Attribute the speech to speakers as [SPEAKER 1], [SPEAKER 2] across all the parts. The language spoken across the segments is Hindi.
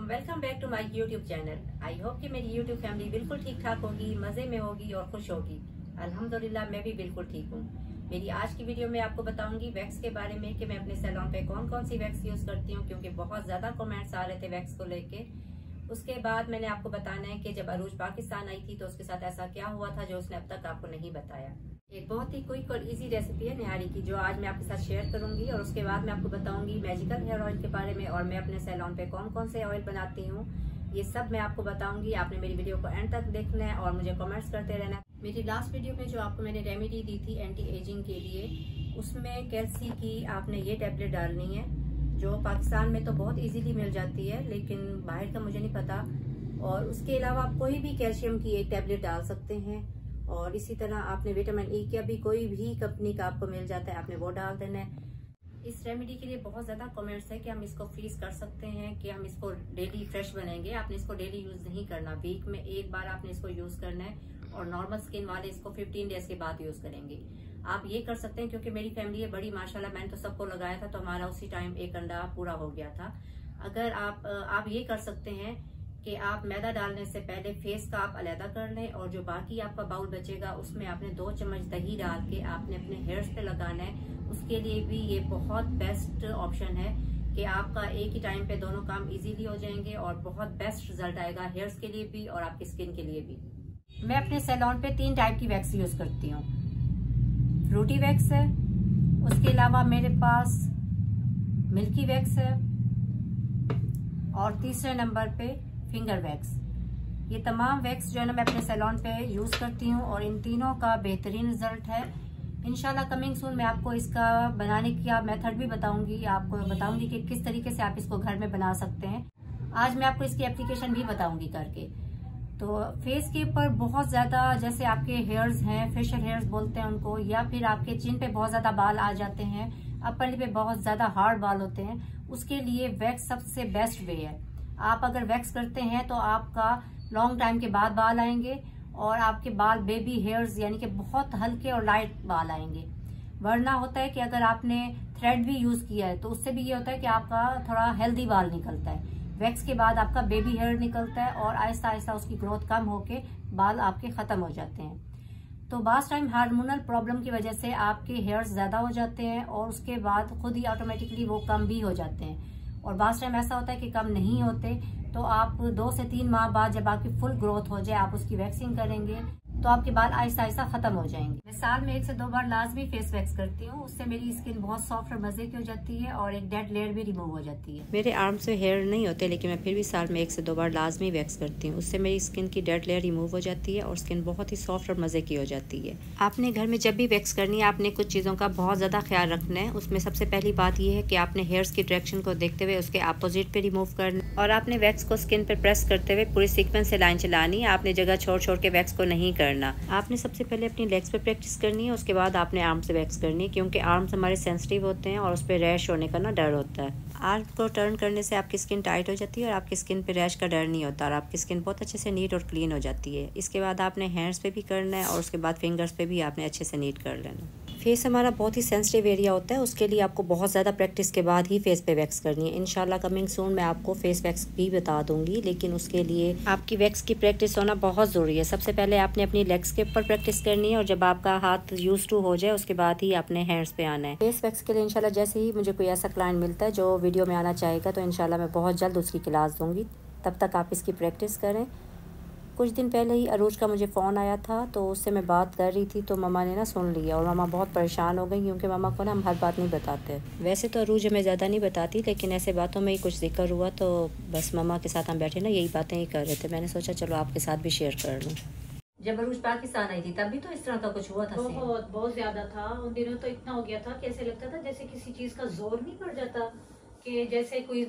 [SPEAKER 1] Welcome back to my YouTube channel. I hope कि मेरी यूट्यूब फैमिली बिल्कुल ठीक ठाक होगी, मज़े में होगी और खुश होगी। अल्हम्दुलिल्लाह मैं भी बिल्कुल ठीक हूँ। मेरी आज की वीडियो में आपको बताऊंगी वैक्स के बारे में कि मैं अपने सैलून पे कौन कौन सी वैक्स यूज़ करती हूँ, क्योंकि बहुत ज़्यादा कमेंट्स आ रहे थे वैक्स को लेके। उसके बाद मैंने आपको बताना है कि जब अरूज पाकिस्तान आई थी तो उसके साथ ऐसा क्या हुआ था जो उसने अब तक आपको नहीं बताया। एक बहुत ही क्विक और इजी रेसिपी है निहारी की, जो आज मैं आपके साथ शेयर करूंगी। और उसके बाद मैं आपको बताऊंगी मैजिकल हेयर ऑयल के बारे में और मैं अपने सैलून पे कौन कौन से ऑयल बनाती हूँ। ये सब मैं आपको बताऊंगी। आपने मेरी वीडियो को एंड तक देखना है और मुझे कमेंट्स करते रहना है। मेरी लास्ट वीडियो में जो आपको मैंने रेमेडी दी थी एंटी एजिंग के लिए, उसमें कैल्सी की आपने ये टैबलेट डालनी है, जो पाकिस्तान में तो बहुत इजीली मिल जाती है, लेकिन बाहर का मुझे नहीं पता। और उसके अलावा आप कोई भी कैल्शियम की एक टैबलेट डाल सकते हैं। और इसी तरह आपने विटामिन ई का भी कोई भी कंपनी का आपको मिल जाता है, आपने वो डाल देना है। इस रेमेडी के लिए बहुत ज्यादा कमेंट्स है कि हम इसको फ्रीज कर सकते हैं, कि हम इसको डेली फ्रेश बनेंगे। आपने इसको डेली यूज नहीं करना, वीक में एक बार आपने इसको यूज करना है। और नॉर्मल स्किन वाले इसको 15 डेज के बाद यूज करेंगे। आप ये कर सकते हैं, क्योंकि मेरी फैमिली है बड़ी माशाल्लाह, मैंने तो सबको लगाया था तो हमारा उसी टाइम एक अंडा पूरा हो गया था। अगर आप ये कर सकते हैं कि आप मैदा डालने से पहले फेस का आप अलहदा कर लें, और जो बाकी आपका बाउल बचेगा उसमें आपने 2 चम्मच दही डाल के आपने अपने हेयर्स पे लगाना है। उसके लिए भी ये बहुत बेस्ट ऑप्शन है कि आपका एक ही टाइम पे दोनों काम इजीली हो जाएंगे और बहुत बेस्ट रिजल्ट आएगा हेयर्स के लिए भी और आपकी स्किन के लिए भी। मैं अपने सैलून पे 3 टाइप की वैक्स यूज करती हूँ। फ्रूटी वैक्स है, उसके अलावा मेरे पास मिल्की वैक्स है, और तीसरे नंबर पे फिंगर वैक्स। ये तमाम वैक्स जो है ना मैं अपने सैलून पे यूज करती हूँ और इन तीनों का बेहतरीन रिजल्ट है। इंशाल्लाह कमिंग सून मैं आपको इसका बनाने का मेथड भी बताऊंगी, आपको बताऊंगी कि किस तरीके से आप इसको घर में बना सकते हैं। आज मैं आपको इसकी एप्लीकेशन भी बताऊंगी करके। तो फेस के ऊपर बहुत ज्यादा जैसे आपके हेयर्स हैं, फेशियल हेयर्स बोलते हैं उनको, या फिर आपके चिन पे बहुत ज्यादा बाल आ जाते हैं, अपर लिप पे बहुत ज्यादा हार्ड बाल होते हैं, उसके लिए वैक्स सबसे बेस्ट वे है। आप अगर वैक्स करते हैं तो आपका लॉन्ग टाइम के बाद बाल आएंगे और आपके बाल बेबी हेयर्स यानी कि बहुत हल्के और लाइट बाल आएंगे। वरना होता है कि अगर आपने थ्रेड भी यूज किया है तो उससे भी ये होता है कि आपका थोड़ा हेल्दी बाल निकलता है। वैक्स के बाद आपका बेबी हेयर निकलता है और आहिस्ता आहिस्ता उसकी ग्रोथ कम होके बाल आपके खत्म हो जाते हैं। तो बास टाइम हार्मोनल प्रॉब्लम की वजह से आपके हेयर्स ज्यादा हो जाते हैं और उसके बाद खुद ही ऑटोमेटिकली वो कम भी हो जाते हैं। और बास टाइम ऐसा होता है कि कम नहीं होते, तो आप 2 से 3 माह बाद जब आपकी फुल ग्रोथ हो जाए आप उसकी वैक्सिंग करेंगे तो आपके बाल आहिस्ता आहिस्ता खत्म हो जाएंगे। मैं साल में 1 से 2 बार लाजमी फेस वैक्स करती हूँ, उससे मेरी स्किन बहुत सॉफ्ट और मजे की हो जाती है और एक डेड लेयर भी रिमूव हो जाती है। मेरे आर्म से हेयर नहीं होते, लेकिन मैं फिर भी साल में 1 से 2 बार लाजमी वैक्स करती हूँ। उससे मेरी स्किन की डेड लेयर रिमूव हो जाती है और स्किन बहुत ही सॉफ्ट और मजे की हो जाती है। आपने घर में जब भी वैक्स करनी है आपने कुछ चीज़ों का बहुत ज़्यादा ख्याल रखना है। उसमें सबसे पहली बात यह है कि आपने हेयर्स की डायरेक्शन को देखते हुए उसके अपोजिट पे रिमूव करना, और आपने वैक्स को स्किन पर प्रेस करते हुए पूरी सीक्वेंस से लाइन चलानी है। आपने जगह छोड़ छोड़ के वैक्स को नहीं करना। आपने सबसे पहले अपनी लेग्स पे प्रैक्टिस करनी है, उसके बाद आपने आर्म से वैक्स करनी है, क्योंकि आर्म्स हमारे सेंसिटिव होते हैं और उस पर रैश होने का ना डर होता है। आर्म को टर्न करने से आपकी स्किन टाइट हो जाती है और आपकी स्किन पे रैश का डर नहीं होता और आपकी स्किन बहुत अच्छे से नीट और क्लीन हो जाती है। इसके बाद आपने हैंड्स पे भी करना है और उसके बाद फिंगर्स पे भी आपने अच्छे से नीट कर लेना। फेस हमारा बहुत ही सेंसिटिव एरिया होता है, उसके लिए आपको बहुत ज़्यादा प्रैक्टिस के बाद ही फेस पे वैक्स करनी है। इंशाल्लाह कमिंग सून मैं आपको फेस वैक्स भी बता दूंगी, लेकिन उसके लिए आपकी वैक्स की प्रैक्टिस होना बहुत ज़रूरी है। सबसे पहले आपने अपनी लेग्स के ऊपर प्रैक्टिस करनी है और जब आपका हाथ यूज टू हो जाए उसके बाद ही अपने हैंड्स पे आना है। फेस वैक्स के लिए इंशाल्लाह जैसे ही मुझे कोई ऐसा क्लाइंट मिलता है जो वीडियो में आना चाहेगा तो इंशाल्लाह मैं बहुत जल्द उसकी क्लास दूँगी। तब तक आप इसकी प्रैक्टिस करें। कुछ दिन पहले ही अरूज का मुझे फ़ोन आया था, तो उससे मैं बात कर रही थी तो मम्मा ने ना सुन लिया और मम्मा बहुत परेशान हो गई, क्योंकि मम्मा को ना हम हर बात नहीं बताते। वैसे तो अरूज हमें ज़्यादा नहीं बताती, लेकिन ऐसे बातों में ही कुछ जिक्र हुआ तो बस मम्मा के साथ हम बैठे ना यही बातें ही कर रहे थे। मैंने सोचा चलो आपके साथ भी शेयर कर लूँ। जब अरूज पाकिस्तान आई थी तब भी तो इस तरह का कुछ हुआ था?
[SPEAKER 2] बहुत ज्यादा था। उन दिनों तो इतना हो गया था कि ऐसे लगता था जैसे किसी चीज का जोर नहीं पड़ जाता, कि जैसे कोई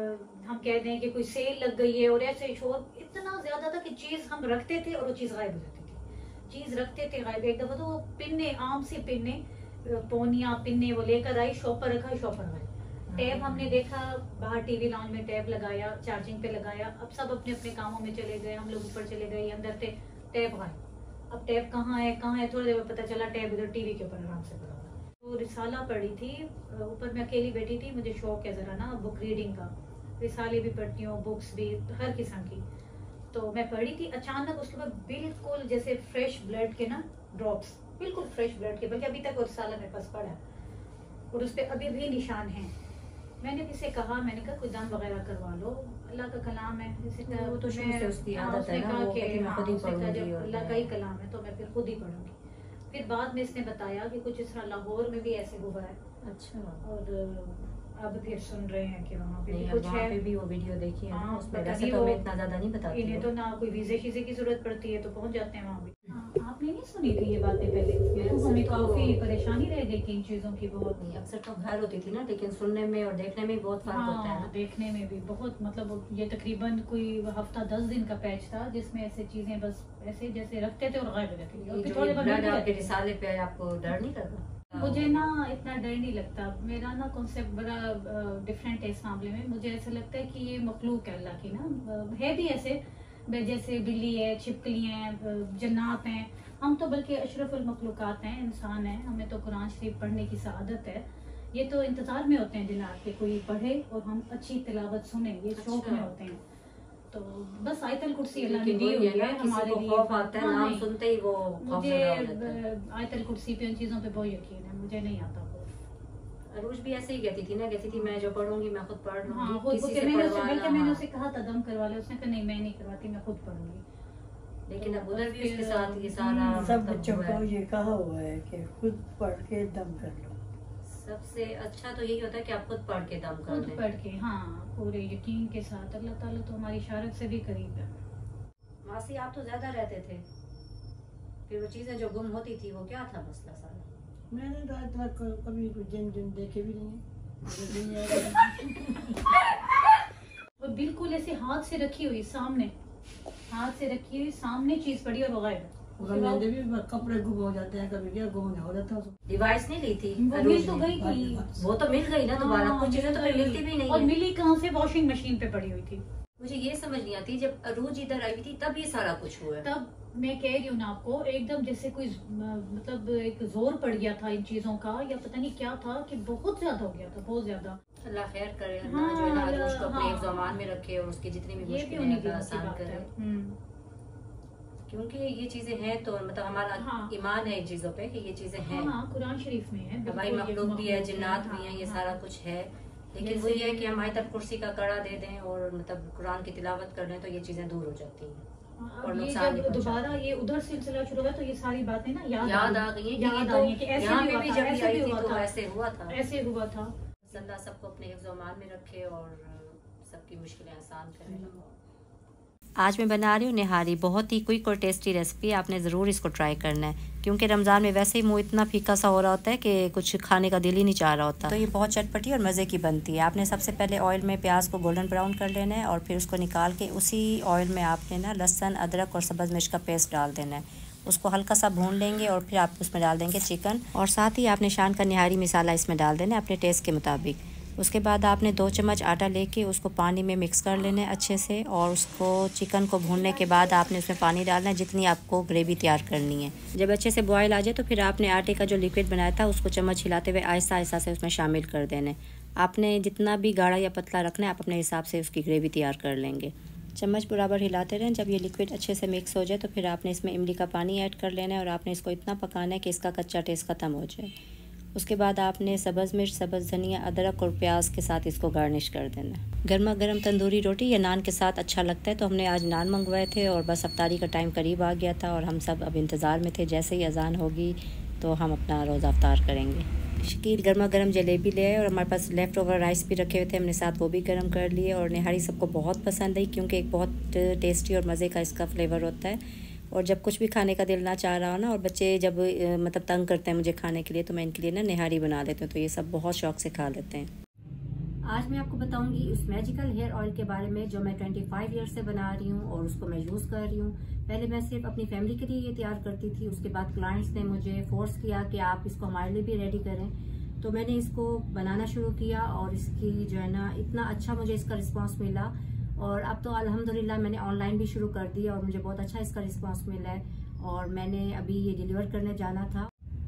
[SPEAKER 2] हम कह दें कि कोई सेल लग गई है, और ऐसे शोर इतना ज्यादा था कि चीज हम रखते थे और वो चीज गायब हो जाती थी। चीज रखते थे गायब। एक दफा तो वो पिन्ने, आम से पिन्ने, पोनिया पिन्ने वो लेकर आई, शॉप पर रखा, शॉप पर गए। टैब हमने देखा बाहर टीवी लॉन्ज में, टैब लगाया, चार्जिंग पे लगाया। अब सब अपने अपने कामों में चले गए, हम लोग ऊपर चले गए, अंदर थे, टैब गायब। अब टैब कहाँ है कहाँ है, थोड़ी देर में पता चला टैब इधर टीवी के ऊपर आराम से पड़ा हुआ। तो रिसाला पढ़ी थी, ऊपर मैं अकेली बैठी थी, मुझे शौक है जरा ना बुक रीडिंग का, रिसाले भी पढ़ती हूँ, बुक्स भी हर किस्म की। तो मैं पढ़ी थी, अचानक उसके बाद बिल्कुल जैसे फ्रेश ब्लड के ना ड्रॉप्स, बिल्कुल फ्रेश ब्लड के, बल्कि अभी तक वो रिसाला मेरे पास पड़ा और उस पर अभी भी निशान हैं। मैंने किसी कहा, मैंने कहा कोई दम वगैरह करवा लो, अल्लाह का कलाम है, जैसे
[SPEAKER 1] वो तो शुरू से उसकी आदत है ना, वो कहती मैं खुद ही पढ़ूंगी,
[SPEAKER 2] अल्लाह का ही कलाम है तो मैं फिर खुद ही पढ़ूंगी। फिर बाद में इसने बताया कि कुछ इस तरह लाहौर में भी ऐसे हुआ है।
[SPEAKER 1] अच्छा।
[SPEAKER 2] और अब फिर सुन रहे हैं कि वहाँ पे भी
[SPEAKER 1] नहीं,
[SPEAKER 2] कुछ
[SPEAKER 1] वहाँ
[SPEAKER 2] है।
[SPEAKER 1] पे भी वो वीडियो देखी है ना, उसमें
[SPEAKER 2] पता
[SPEAKER 1] वैसे
[SPEAKER 2] नहीं
[SPEAKER 1] तो
[SPEAKER 2] वो
[SPEAKER 1] हमें इतना ज्यादा नहीं बताती
[SPEAKER 2] इन्हें
[SPEAKER 1] वो।
[SPEAKER 2] तो ना कोई वीजे शीजे की जरूरत पड़ती है तो पहुंच जाते हैं वहाँ भी। आपने नहीं सुनी थी ये बातें पहले? तो हमें काफी परेशानी रह गई थी इन चीजों की बहुत।
[SPEAKER 1] नहीं, अक्सर तो घर होती थी ना, लेकिन सुनने में और देखने में बहुत फर्क होता है ना।
[SPEAKER 2] देखने में भी बहुत, मतलब ये तकरीबन कोई हफ्ता 10 दिन का पैच था जिसमें ऐसे चीजें बस ऐसे जैसे रखते थे और गायब हो जाती थी।
[SPEAKER 1] फिर थोड़े ब्लड आपके रिसाले पे आपको डर नहीं लगता?
[SPEAKER 2] मुझे ना इतना डर नहीं लगता, मेरा ना कॉन्सेप्ट बड़ा डिफरेंट है इस मामले में। मुझे ऐसा लगता है कि ये मखलूक है अल्लाह की ना, है भी ऐसे जैसे बिल्ली है, छिपकली हैं, जन्नात हैं। हम तो बल्कि अशरफुल मखलूकात हैं, इंसान हैं। हमें तो कुरान शरीफ पढ़ने की सआदत है। ये तो इंतजार में होते हैं जिन्नात के कोई पढ़े और हम अच्छी तिलावत सुने, ये शौक में होते हैं। तो बस आयतल कुर्सी अल्लाह ने दी हुई है हमारे लिए।
[SPEAKER 1] खौफ आता है, नाम सुनते ही वो
[SPEAKER 2] मुझे आयतल कुर्सी पे उन चीजों पे बहुत यकीन है, मुझे नहीं आता।
[SPEAKER 1] अरूज भी ऐसे ही कहती थी ना, कहती थी मैं जो पढ़ूंगी मैं खुद पढ़ लूंगी।
[SPEAKER 2] हाँ, मैंने उसे कहा था दम करवा ले, उसने कहा नहीं मैं नहीं करवाती, मैं खुद पढ़ूंगी।
[SPEAKER 1] लेकिन अब उधर भी उसके साथ ये सारा
[SPEAKER 3] सब बच्चों को ये कहा हुआ है कि खुद पढ़ के दम कर लो।
[SPEAKER 1] सबसे अच्छा तो यही होता है कि आप खुद पढ़ के दम कर लें।
[SPEAKER 2] खुद पढ़ के, हाँ, पूरे यकीन के साथ। अल्लाह ताला तो हमारी इशारत से भी करीब है।
[SPEAKER 1] मासी आप तो ज्यादा रहते थे, फिर वो चीजें जो गुम होती थी वो क्या था मसला सारा?
[SPEAKER 3] मैंने तो आज तक कभी कुछ जिन देखे भी नहीं
[SPEAKER 2] और बिल्कुल ऐसे हाथ से रखी हुई सामने, हाथ से रखी हुई सामने चीज पड़ी और वो गायब है।
[SPEAKER 3] भी कपड़े गुम हो जाते हैं, कभी क्या गुम हो जाता है।
[SPEAKER 1] डिवाइस नहीं ली थी?
[SPEAKER 2] वो मिल तो गई थी,
[SPEAKER 1] वो तो मिल गई ना दोबारा। कुछ चीजें तो मिलती भी नहीं
[SPEAKER 2] और मिली कहाँ से? वॉशिंग मशीन पे पड़ी हुई थी।
[SPEAKER 1] मुझे ये समझ नहीं आती, जब अरूज इधर आई थी तब ये सारा कुछ हुआ।
[SPEAKER 2] तब मैं कह रही हूँ ना आपको, एकदम जैसे कोई मतलब एक जोर पड़ गया था इन चीजों का, या पता नहीं क्या था कि बहुत ज्यादा हो गया था, बहुत ज्यादा।
[SPEAKER 1] अल्लाह खैर करे,
[SPEAKER 2] हाँ,
[SPEAKER 1] जो है ना अरूज को अपने ज़मान में रखे और उसकी जितनी भी मुश्किलें हैं आसान करे। क्योंकि ये चीजें हैं तो मतलब हमारा ईमान है इन चीजों पे कि ये चीजें हैं।
[SPEAKER 2] हाँ, कुरान शरीफ में है,
[SPEAKER 1] भाई मखलूक भी है, जिन्नात भी हैं, ये सारा कुछ है। लेकिन वो ये है कि हम आयतल कुर्सी का कड़ा दे दें और मतलब कुरान की तिलावत कर लें तो ये चीजें दूर हो जाती हैं। और
[SPEAKER 2] ये जब दोबारा ये उधर सिलसिला शुरू हुआ तो ये सारी बातें ना याद आ गई
[SPEAKER 1] हैं
[SPEAKER 2] कि ऐसे हुआ
[SPEAKER 1] था।
[SPEAKER 2] ऐसे हुआ था।
[SPEAKER 1] अल्लाह सबको अपने हिफ्ज़-ओ-मान में रखे और सबकी मुश्किलें आसान करे। आज मैं बना रही हूँ निहारी, बहुत ही क्विक और टेस्टी रेसिपी। आपने ज़रूर इसको ट्राई करना है क्योंकि रमज़ान में वैसे ही मुँह इतना फीका सा हो रहा होता है कि कुछ खाने का दिल ही नहीं चाह रहा होता। तो ये बहुत चटपटी और मज़े की बनती है। आपने सबसे पहले ऑयल में प्याज को गोल्डन ब्राउन कर लेना है और फिर उसको निकाल के उसी ऑयल में आपने ना लहसुन, अदरक और सब्ज़ मिर्च का पेस्ट डाल देना है। उसको हल्का सा भून लेंगे और फिर आप उसमें डाल देंगे चिकन और साथ ही आपने शान का निहारी मसाला इसमें डाल देना है अपने टेस्ट के मुताबिक। उसके बाद आपने 2 चम्मच आटा लेके उसको पानी में मिक्स कर लेना है अच्छे से और उसको चिकन को भूनने के बाद आपने उसमें पानी डालना है जितनी आपको ग्रेवी तैयार करनी है। जब अच्छे से बॉयल आ जाए तो फिर आपने आटे का जो लिक्विड बनाया था उसको चम्मच हिलाते हुए आहिस्ता आहिस्ता से उसमें शामिल कर देना है। आपने जितना भी गाढ़ा या पतला रखना है आप अपने हिसाब से उसकी ग्रेवी तैयार कर लेंगे। चम्मच बराबर हिलाते रहें। जब ये लिक्विड अच्छे से मिक्स हो जाए तो फिर आपने इसमें इमली का पानी ऐड कर लेना है और आपने इसको इतना पकाना है कि इसका कच्चा टेस्ट ख़त्म हो जाए। उसके बाद आपने सब्ज़ मिर्च, सब्ज़ धनिया, अदरक और प्याज के साथ इसको गार्निश कर देना। गर्मा गर्म तंदूरी रोटी या नान के साथ अच्छा लगता है। तो हमने आज नान मंगवाए थे और बस अफ्तारी का टाइम करीब आ गया था और हम सब अब इंतज़ार में थे, जैसे ही अजान होगी तो हम अपना रोज़ा अफ्तार करेंगे। शकील गर्मा गर्म जलेबी ले आए और हमारे पास लेफ़्ट ओवर राइस भी रखे हुए थे, हमने साथ वो भी गर्म कर लिए। और निहारी सबको बहुत पसंद आई क्योंकि एक बहुत टेस्टी और मज़े का इसका फ्लेवर होता है। और जब कुछ भी खाने का दिल ना चाह रहा हो ना और बच्चे जब मतलब तंग करते हैं मुझे खाने के लिए तो मैं इनके लिए ना निहारी बना देती हूँ, तो ये सब बहुत शौक से खा लेते हैं। आज मैं आपको बताऊंगी उस मैजिकल हेयर ऑयल के बारे में जो मैं 25 ईयर से बना रही हूँ और उसको मैं यूज़ कर रही हूँ। पहले मैं सिर्फ अपनी फैमिली के लिए ये तैयार करती थी, उसके बाद क्लाइंट्स ने मुझे फोर्स किया कि आप इसको हमारे लिए भी रेडी करें, तो मैंने इसको बनाना शुरू किया और इसकी जो है ना इतना अच्छा मुझे इसका रिस्पॉन्स मिला। और अब तो अल्हम्दुलिल्लाह मैंने ऑनलाइन भी शुरू कर दिया और मुझे बहुत अच्छा इसका रिस्पांस मिला है और मैंने अभी ये डिलीवर करने जाना था।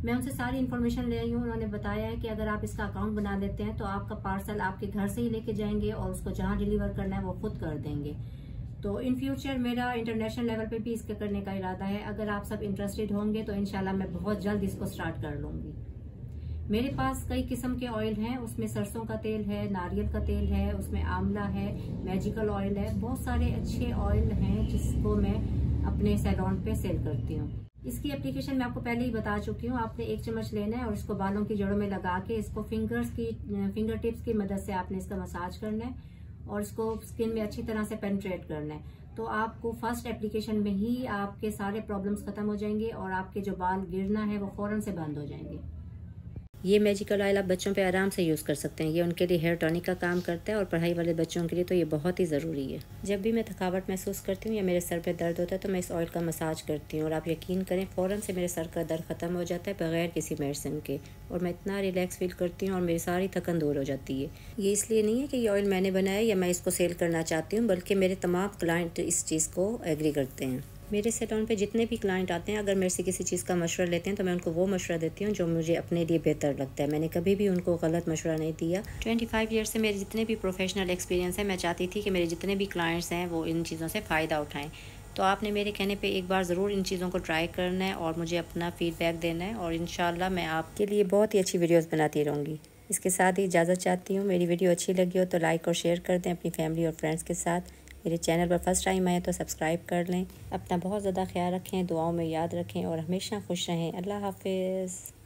[SPEAKER 1] मैं उनसे सारी इन्फॉर्मेशन ले आई हूँ। उन्होंने बताया है कि अगर आप इसका अकाउंट बना लेते हैं तो आपका पार्सल आपके घर से ही लेके जाएंगे और उसको जहाँ डिलीवर करना है वो खुद कर देंगे। तो इन फ्यूचर मेरा इंटरनेशनल लेवल पे भी इसके करने का इरादा है। अगर आप सब इंटरेस्टेड होंगे तो इंशाल्लाह मैं बहुत जल्द इसको स्टार्ट कर लूँगी। मेरे पास कई किस्म के ऑयल हैं, उसमें सरसों का तेल है, नारियल का तेल है, उसमें आंवला है, मैजिकल ऑयल है, बहुत सारे अच्छे ऑयल हैं जिसको मैं अपने सैलून पे सेल करती हूँ। इसकी एप्लीकेशन मैं आपको पहले ही बता चुकी हूँ। आपने 1 चम्मच लेना है और इसको बालों की जड़ों में लगा के इसको फिंगर टिप्स की मदद से आपने इसका मसाज करना है और इसको स्किन में अच्छी तरह से पेनिट्रेट करना है। तो आपको फर्स्ट एप्लीकेशन में ही आपके सारे प्रॉब्लम्स खत्म हो जाएंगे और आपके जो बाल गिरना है वो फौरन से बंद हो जाएंगे। ये मैजिकल ऑयल आप बच्चों पे आराम से यूज़ कर सकते हैं। ये उनके लिए हेयर टॉनिक का काम करता है और पढ़ाई वाले बच्चों के लिए तो ये बहुत ही ज़रूरी है। जब भी मैं थकावट महसूस करती हूँ या मेरे सर पे दर्द होता है तो मैं इस ऑयल का मसाज करती हूँ और आप यकीन करें फ़ौरन से मेरे सर का दर्द ख़त्म हो जाता है बगैर किसी मेडिसिन के, और मैं इतना रिलैक्स फील करती हूँ और मेरी सारी थकन दूर हो जाती है। ये इसलिए नहीं है कि ये ऑयल मैंने बनाया या मैं इसको सेल करना चाहती हूँ, बल्कि मेरे तमाम क्लाइंट इस चीज़ को एग्री करते हैं। मेरे सैलून पे जितने भी क्लाइंट आते हैं, अगर मेरे से किसी चीज़ का मशवरा लेते हैं तो मैं उनको वो मशवरा देती हूँ जो मुझे अपने लिए बेहतर लगता है। मैंने कभी भी उनको गलत मशवरा नहीं दिया। 25 ईयर से मेरे जितने भी प्रोफेशनल एक्सपीरियंस है, मैं चाहती थी कि मेरे जितने भी क्लाइंट्स हैं वो इन चीज़ों से फ़ायदा उठाएँ। तो आपने मेरे कहने पे एक बार ज़रूर इन चीज़ों को ट्राई करना है और मुझे अपना फ़ीडबैक देना है, और इंशाल्लाह मैं आपके लिए बहुत ही अच्छी वीडियोज़ बनाती रहूँगी। इसके साथ ही इजाज़त चाहती हूँ। मेरी वीडियो अच्छी लगी हो तो लाइक और शेयर कर दें अपनी फैमिली और फ्रेंड्स के साथ। मेरे चैनल पर फर्स्ट टाइम आए तो सब्सक्राइब कर लें। अपना बहुत ज़्यादा ख्याल रखें, दुआओं में याद रखें और हमेशा खुश रहें। अल्लाह हाफिज़।